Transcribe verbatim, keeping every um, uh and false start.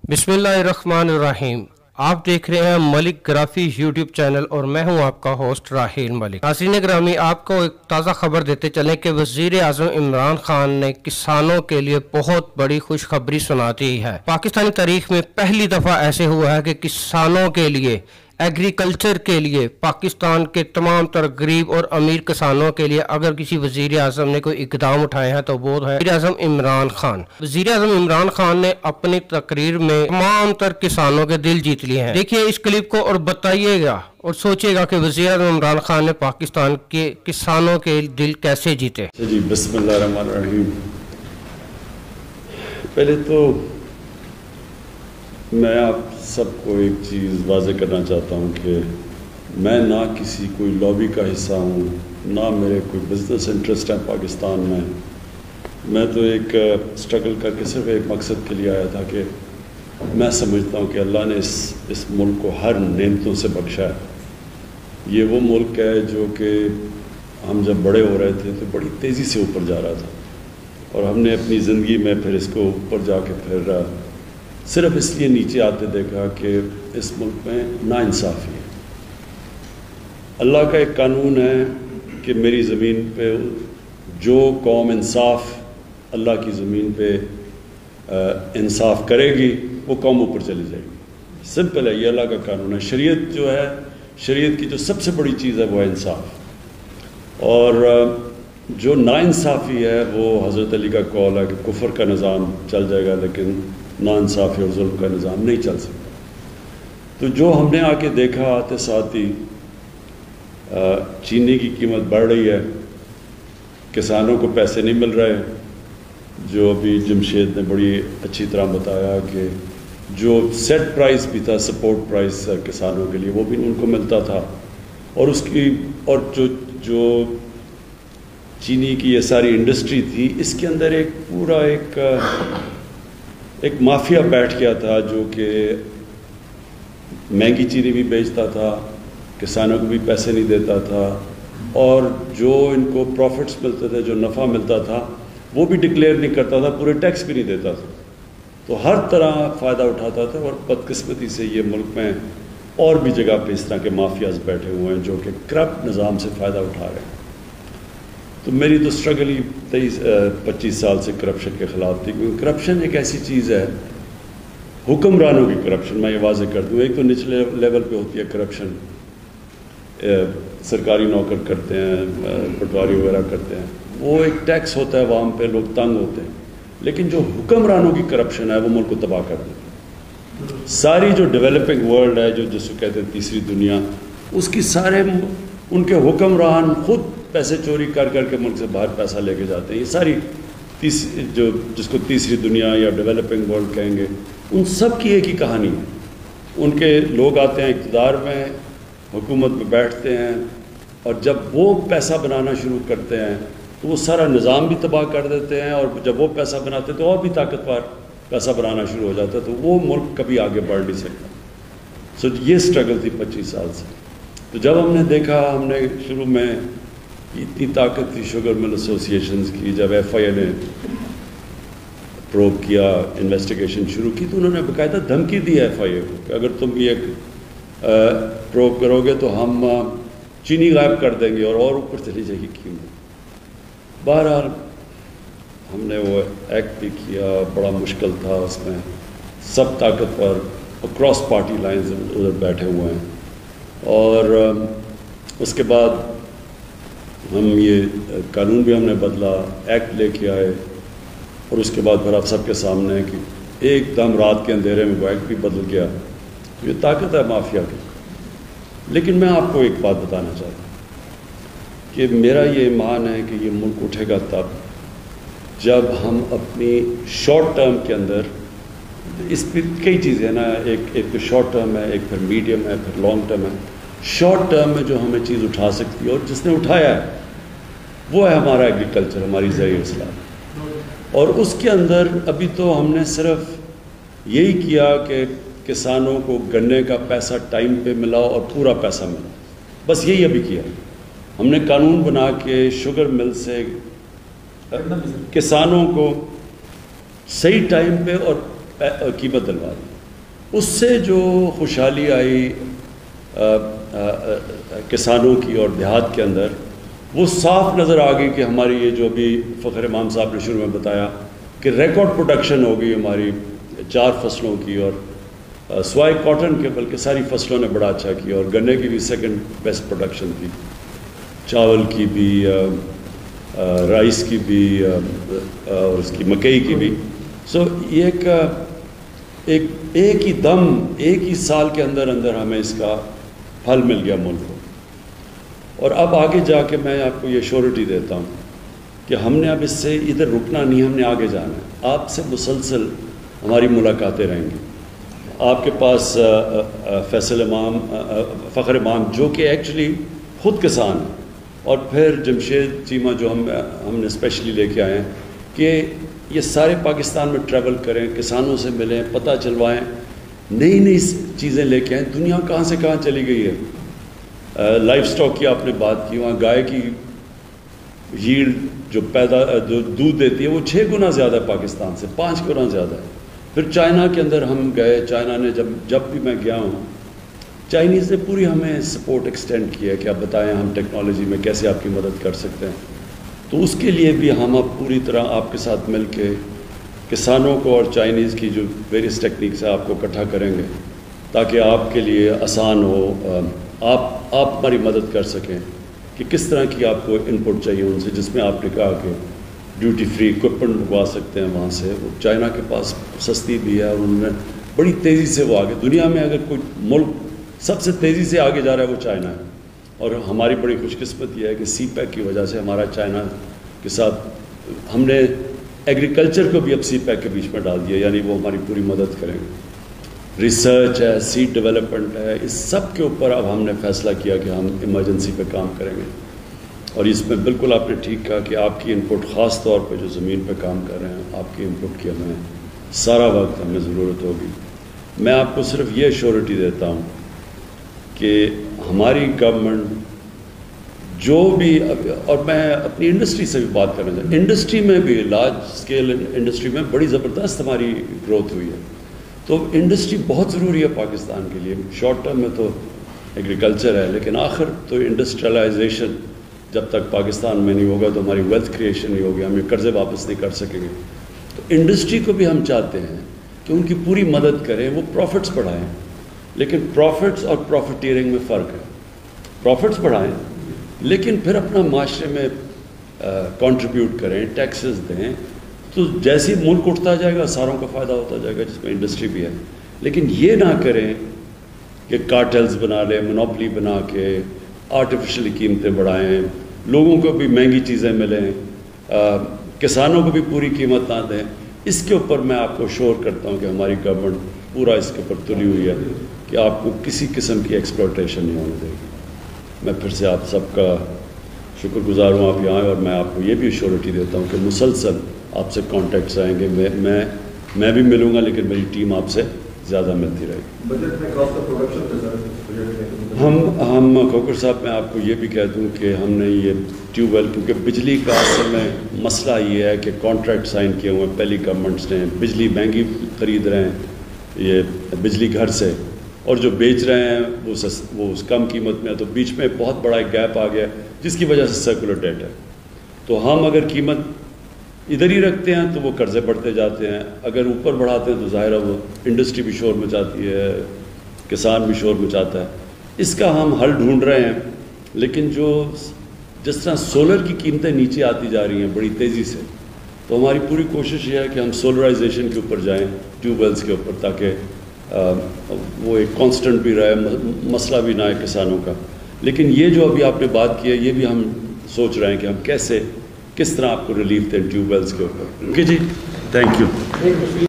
बिस्मिल्लाहिर्रहमानिर्रहीम। आप देख रहे हैं मलिक ग्राफी यूट्यूब चैनल और मैं हूं आपका होस्ट राहील मलिक। नाज़रीन ग्रामी, आपको एक ताज़ा खबर देते चलें कि वज़ीर आज़म इमरान खान ने किसानों के लिए बहुत बड़ी खुशखबरी सुना दी है। पाकिस्तानी तारीख में पहली दफ़ा ऐसे हुआ है कि किसानों के लिए, एग्रीकल्चर के लिए, पाकिस्तान के तमाम तर गरीब और अमीर किसानों के लिए अगर किसी वज़ीर आज़म ने कोई इकदाम उठाए हैं तो वो है वज़ीर आज़म इमरान खान। वज़ीर आज़म इमरान खान ने अपनी तकरीर में तमाम तर किसानों के दिल जीत लिए हैं। देखिए इस क्लिप को और बताइएगा और सोचिएगा कि वज़ीर आज़म इमरान खान ने पाकिस्तान के किसानों के दिल कैसे जीते। जी बिस्मिल्लाहिर्रहमानिर्रहीम। पहले तो मैं आप सबको एक चीज़ वाज़ेह करना चाहता हूँ कि मैं ना किसी कोई लॉबी का हिस्सा हूँ, ना मेरे कोई बिज़नेस इंटरेस्ट है पाकिस्तान में। मैं तो एक स्ट्रगल करके सिर्फ एक मकसद के लिए आया था कि मैं समझता हूँ कि अल्लाह ने इस इस मुल्क को हर नेमतों से बख्शा है। ये वो मुल्क है जो कि हम जब बड़े हो रहे थे तो बड़ी तेज़ी से ऊपर जा रहा था और हमने अपनी ज़िंदगी में फिर इसको ऊपर जाके फिर सिर्फ इसलिए नीचे आते देखा कि इस मुल्क में नाइंसाफ़ी है। अल्लाह का एक कानून है कि मेरी ज़मीन पे जो कौम इंसाफ अल्लाह की ज़मीन पे इंसाफ करेगी वो कौम ऊपर चली जाएगी। सिंपल है, ये अल्लाह का कानून है। शरीयत जो है, शरीयत की जो सबसे बड़ी चीज़ है वो है इंसाफ। और जो नाइंसाफ़ी है वो हज़रत अली का कौल है कि कुफर का निज़ाम चल जाएगा लेकिन नाइंसाफ़ी और जुल्म का निज़ाम नहीं चल सकता। तो जो हमने आके देखा आते साथ ही चीनी की कीमत बढ़ रही है, किसानों को पैसे नहीं मिल रहे। जो अभी जमशेद ने बड़ी अच्छी तरह बताया कि जो सेट प्राइस भी था, सपोर्ट प्राइस किसानों के लिए, वो भी उनको मिलता था। और उसकी और जो जो चीनी की ये सारी इंडस्ट्री थी, इसके अंदर एक पूरा एक एक माफिया बैठ गया था जो कि महंगी चीनी भी बेचता था, किसानों को भी पैसे नहीं देता था और जो इनको प्रॉफिट्स मिलते थे, जो नफ़ा मिलता था, वो भी डिक्लेयर नहीं करता था, पूरे टैक्स भी नहीं देता था। तो हर तरह फ़ायदा उठाता था और बदकिस्मती से ये मुल्क में और भी जगह पे इस तरह के माफियाज बैठे हुए हैं जो कि करप्ट निज़ाम से फ़ायदा उठा रहे हैं। तो मेरी तो स्ट्रगल ही तेईस पच्चीस साल से करप्शन के ख़िलाफ़ थी, क्योंकि करप्शन एक ऐसी चीज़ है, हुक्मरानों की करप्शन, मैं ये वाज़ेह कर दूँ। एक तो निचले लेवल पे होती है करप्शन, सरकारी नौकर करते हैं, पटवारी वगैरह करते हैं, वो एक टैक्स होता है अवाम पे, लोग तंग होते हैं। लेकिन जो हुक्मरानों की करप्शन है वो मुल्क को तबाह कर देती है। सारी जो डेवलपिंग वर्ल्ड है, जो जिसको कहते हैं तीसरी दुनिया, उसकी सारे उनके हुक्मरान खुद पैसे चोरी कर कर के मुल्क से बाहर पैसा लेके जाते हैं। ये सारी तीस जो जिसको तीसरी दुनिया या डेवलपिंग वर्ल्ड कहेंगे, उन सब की एक ही कहानी है। उनके लोग आते हैं इक़्तिदार में, हुकूमत में बैठते हैं और जब वो पैसा बनाना शुरू करते हैं तो वो सारा निज़ाम भी तबाह कर देते हैं और जब वो पैसा बनाते हैं तो और भी ताकतवर पैसा बनाना शुरू हो जाता है, तो वो मुल्क कभी आगे बढ़ नहीं सकता। सो ये स्ट्रगल थी पच्चीस साल से। तो जब हमने देखा, हमने शुरू में इतनी ताकत थी शुगर मिल एसोसिएशंस की, जब एफ आई ए ने प्रोब किया, इन्वेस्टिगेशन शुरू की, तो उन्होंने बाकायदा धमकी दी एफ आई ए को कि अगर तुम ये प्रोब करोगे तो हम चीनी गायब कर देंगे और और ऊपर चली जाएगी कीमत। बहरहाल हमने वो एक्ट भी किया, बड़ा मुश्किल था उसमें, सब ताकतवर अक्रॉस पार्टी लाइन्स उधर बैठे हुए हैं। और उसके बाद हम ये कानून भी हमने बदला, एक्ट लेके आए और उसके बाद फिर आप सबके सामने है कि एकदम रात के अंधेरे में वो एक्ट भी बदल गया। तो ये ताकत है माफिया की। लेकिन मैं आपको एक बात बताना चाहता हूँ कि मेरा ये ईमान है कि ये मुल्क उठेगा तब जब हम अपनी शॉर्ट टर्म के अंदर, इस पर कई चीज़ें हैं ना, एक एक तो शॉर्ट टर्म है, एक फिर मीडियम है, फिर लॉन्ग टर्म है। शॉर्ट टर्म में जो हमें चीज़ उठा सकती है और जिसने उठाया है वो है हमारा एग्रीकल्चर, हमारी ज़रिए इस्लाम। और उसके अंदर अभी तो हमने सिर्फ यही किया कि किसानों को गन्ने का पैसा टाइम पे मिला और पूरा पैसा मिला, बस यही अभी किया। हमने कानून बना के शुगर मिल से किसानों को सही टाइम पे और कीमत दिलवा दी। اس سے جو خوشحالی آئی آ, آ, آ, کسانوں کی اور دیہات کے اندر، وہ صاف نظر آ گئی کہ ہماری یہ جو ابھی فخر امام صاحب نے شروع میں بتایا کہ ریکارڈ پروڈکشن ہو گئی ہماری چار فصلوں کی، اور سوائے کاٹن کے بلکہ ساری فصلوں نے بڑا اچھا کیا، اور گنے کی بھی سیکنڈ بیسٹ پروڈکشن تھی، چاول کی بھی، رائس کی بھی، اور اس کی مکئی کی بھی. سو یہ ایک ایک ایک ہی دم ایک ہی سال کے اندر اندر ہمیں اس کا پھل مل گیا ملک کو. اور اب آگے جا کے میں آپ کو یہ شورٹی دیتا ہوں کہ ہم نے اب اس سے ادھر رکنا نہیں، ہم نے آگے جانا ہے. آپ سے مسلسل ہماری ملاقاتیں رہیں گی. آپ کے پاس فیصل امام، فخر امام جو کہ ایکچولی خود کسان ہیں، اور پھر جمشید چیمہ جو ہم ہم نے اسپیشلی لے کے آئے ہیں کہ یہ سارے پاکستان میں ٹریول کریں، کسانوں سے ملیں، پتہ چلوائیں، نئی نئی چیزیں لے کے آئیں. دنیا کہاں سے کہاں چلی گئی ہے. لائف سٹاک کی آپ نے بات کی، وہاں گائے کی ییلڈ جو پیدا جو دودھ دیتی ہے وہ چھ گنا زیادہ ہے پاکستان سے، پانچ گنا زیادہ ہے. پھر چائنا کے اندر ہم گئے، چائنا نے جب جب بھی میں گیا ہوں، چائنیز نے پوری ہمیں سپورٹ ایکسٹینڈ کیا کہ آپ بتائیں ہم ٹیکنالوجی میں کیسے آپ کی مدد کر سکتے ہیں. تو اس کے لیے بھی ہم اب پوری طرح آپ کے ساتھ مل کے کسانوں کو اور چائنیز کی جو ویریس ٹیکنیکس ہے آپ کو اکٹھا کریں گے تاکہ آپ کے لیے آسان ہو، آپ آپ ہماری مدد کر سکیں کہ کس طرح کی آپ کو ان پٹ چاہیے ان سے، جس میں آپ نے کہا کہ ڈیوٹی فری اکوپمنٹ منگوا سکتے ہیں وہاں سے. وہ چائنا کے پاس سستی بھی ہے، اور انہوں نے بڑی تیزی سے وہ آگے، دنیا میں اگر کوئی ملک سب سے تیزی سے آگے جا رہا ہے وہ چائنا ہے. اور ہماری بڑی خوش قسمت یہ ہے کہ سی پیک کی وجہ سے ہمارا چائنا کے ساتھ ہم نے ایگریکلچر کو بھی اب سی پیک کے بیچ میں ڈال دیا، یعنی وہ ہماری پوری مدد کریں گے. ریسرچ ہے، سیڈ ڈیولپمنٹ ہے، اس سب کے اوپر اب ہم نے فیصلہ کیا کہ ہم ایمرجنسی پہ کام کریں گے. اور اس میں بالکل آپ نے ٹھیک کہا کہ آپ کی ان پٹ، خاص طور پہ جو زمین پہ کام کر رہے ہیں، آپ کی ان پٹ کی ہمیں سارا وقت ہمیں ضرورت ہوگی. میں آپ کو صرف یہ شورٹی دیتا ہوں کہ ہماری گورنمنٹ جو بھی، اور میں اپنی انڈسٹری سے بھی بات کرنا چاہتا ہوں، انڈسٹری میں بھی لارج اسکیل انڈسٹری میں بڑی زبردست ہماری گروتھ ہوئی ہے. تو انڈسٹری بہت ضروری ہے پاکستان کے لیے. شارٹ ٹرم میں تو ایگریکلچر ہے، لیکن آخر تو انڈسٹریلائزیشن جب تک پاکستان میں نہیں ہوگا تو ہماری ویلتھ کریشن نہیں ہوگی، ہم یہ قرضے واپس نہیں کر سکیں گے. تو انڈسٹری کو بھی ہم چاہتے ہیں کہ ان کی پوری مدد کریں، وہ پروفٹس بڑھائیں. لیکن پروفٹس اور پروفیٹیرنگ میں فرق ہے. پروفٹس بڑھائیں لیکن پھر اپنا معاشرے میں کنٹریبیوٹ کریں، ٹیکسز دیں. تو جیسے ملک اٹھتا جائے گا ساروں کا فائدہ ہوتا جائے گا، جس میں انڈسٹری بھی ہے. لیکن یہ نہ کریں کہ کارٹلز بنا لیں، مونوپلی بنا کے آرٹیفیشلی قیمتیں بڑھائیں، لوگوں کو بھی مہنگی چیزیں ملیں، کسانوں کو بھی پوری قیمت نہ دیں. اس کے اوپر میں آپ کو شور کرتا ہوں کہ ہماری گورنمنٹ پورا اس کے اوپر تلی ہوئی ہے کہ آپ کو کسی قسم کی ایکسپلوٹیشن نہیں ہونے دے گی. میں پھر سے آپ سب کا شکر گزار ہوں آپ یہاں آئے، اور میں آپ کو یہ بھی ایشورٹی دیتا ہوں کہ مسلسل آپ سے کانٹیکٹس آئیں گے. میں میں میں بھی ملوں گا، لیکن میری ٹیم آپ سے زیادہ ملتی رہے گی. بجٹ میں خاص طور پروڈکشن ہم ہم کھوکھر صاحب میں آپ کو یہ بھی کہہ دوں کہ ہم نے یہ ٹیوب ویل، کیونکہ بجلی کا اصل میں مسئلہ یہ ہے کہ کانٹریکٹ سائن کیے ہوئے ہیں پہلی گورنمنٹس نے، بجلی مہنگی خرید رہے ہیں یہ بجلی گھر سے، اور جو بیچ رہے ہیں وہ سس وہ اس کم قیمت میں ہے. تو بیچ میں بہت بڑا ایک گیپ آ گیا جس کی وجہ سے سرکولر ڈیٹ ہے. تو ہم اگر قیمت ادھر ہی رکھتے ہیں تو وہ قرضے بڑھتے جاتے ہیں، اگر اوپر بڑھاتے ہیں تو ظاہر ہے وہ انڈسٹری بھی شور مچاتی ہے، کسان بھی شور مچاتا ہے. اس کا ہم حل ڈھونڈ رہے ہیں. لیکن جو جس طرح سولر کی قیمتیں نیچے آتی جا رہی ہیں بڑی تیزی سے، تو ہماری پوری کوشش یہ ہے کہ ہم سولرائزیشن کے اوپر جائیں، ٹیوب ویلز کے اوپر، تاکہ وہ ایک کانسٹنٹ بھی رہے، مسئلہ بھی نہ ہے کسانوں کا. لیکن یہ جو ابھی آپ نے بات کی ہے، یہ بھی ہم سوچ رہے ہیں کہ ہم کیسے کس طرح آپ کو ریلیف دیں ٹیوب ویلز کے اوپر. اوکے جی، تھینک یو.